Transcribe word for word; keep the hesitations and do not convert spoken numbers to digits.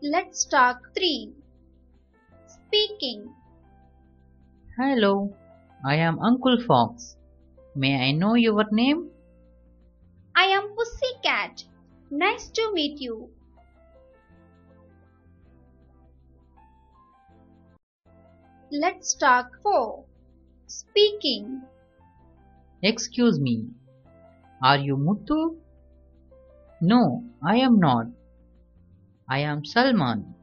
Let's talk three. Speaking. Hello, I am Uncle Fox. May I know your name? I am Pussycat. Nice to meet you. Let's talk four. Speaking. Excuse me, are you Muthu? No, I am not. I am Salman.